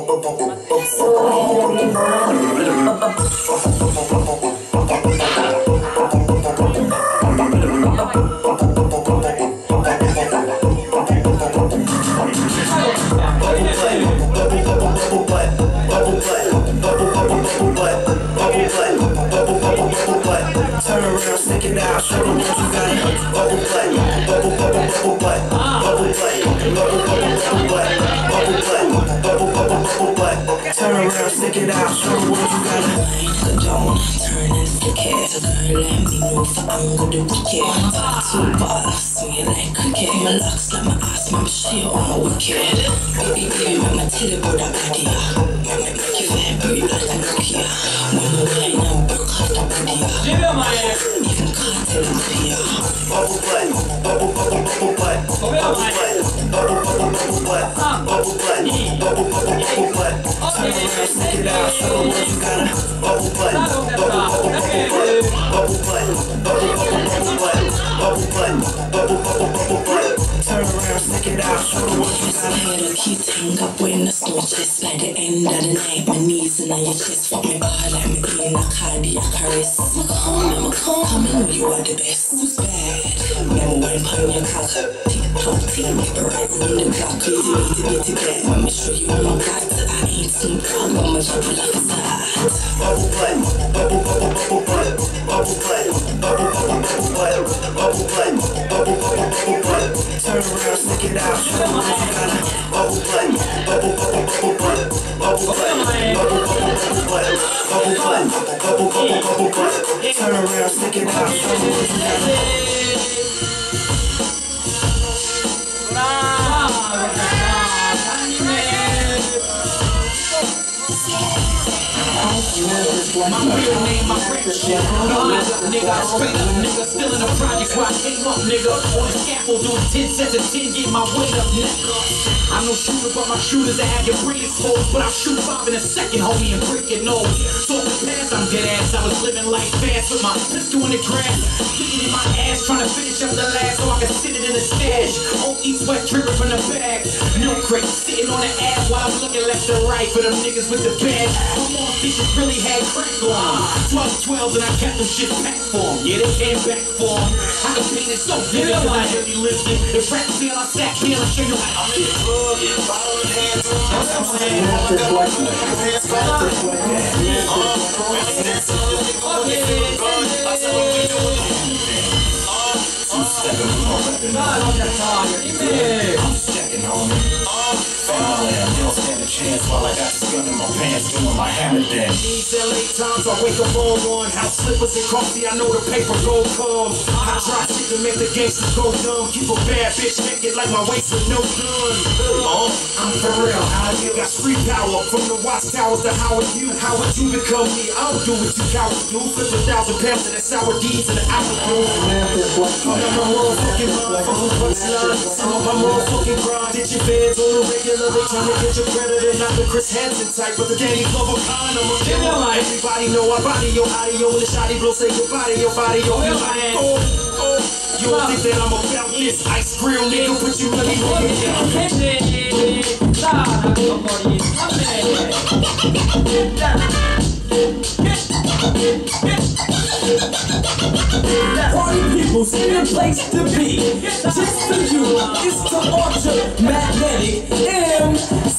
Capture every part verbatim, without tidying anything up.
Party people's in a place to be. Just for you, it's the Ultra Magnetic M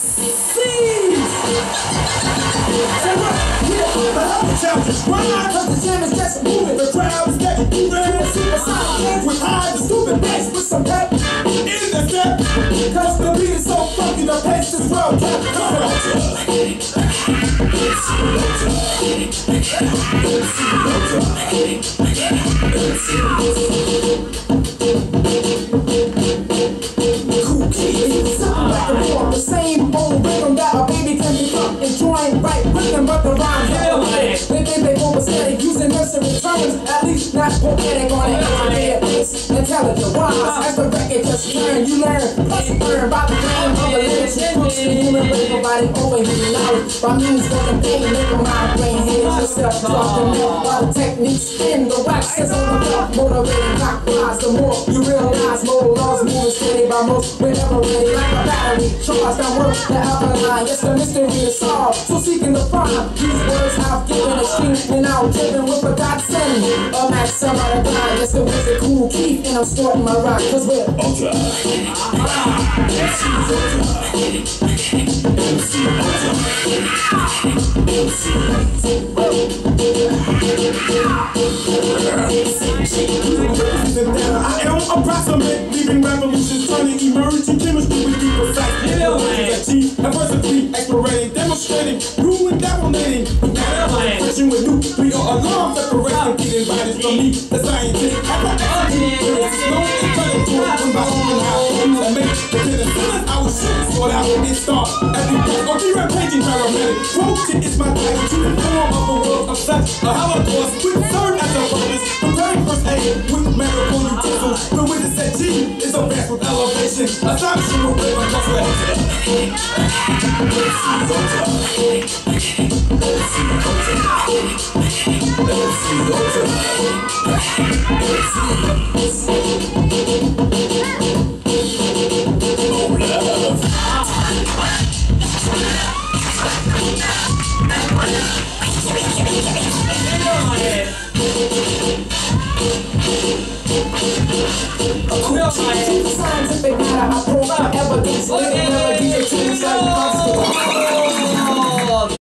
C. The sound is right, cause the jam is just moving. The crowd is getting moving. Super games with high and stupid bass with some pep in the step. Cause the beat is so funky, the pace is well kept. Cool kids, something like the form, the same old rhythm that a baby can become. Enjoying right rhythm, but the rhymes are okay. They think they overstated using nursery terms, at least not poetic on an everyday basis. Intelligent, wise, as the record just turn, you learn. Plus you learn about the brain of the lyrics and books. The human brain providing overheating knowledge by means of the pain, making my brain hit yourself, dropping more by the techniques in the wax is on the top, motivating clockwise. The more you realize, more laws moving steady by most, whenever ready like a battery. charged. I work the alkaline, yes, the mystery is solved. So seeking to find these words I've given extreme and out driven with a godsend. A max of my grind, yes, the wizard Cool Keith, and I'm sporting my rhyme, cause we're ultra. M C ultra. M C ultra. M C I am approximate, leaving revolutions, turning emerging chemistry with deeper facts. Achieve adversity, explorating, demonstrating, ruling, dominating, pushing with nuclear alarm, separating, getting bodies from me, the scientist. I got no intelligence when my own house, I make the citizens, I was shooting, so I will install every place, or be rampaging paramedic. Quoted is my title to the form of a world of such a holocaust, which serve as a purpose, preparing first aid with medical utensils. The witness said G is a vast with elevation, assumption will live on just like scientific matter, I prove evidence, living melodies, and tunes like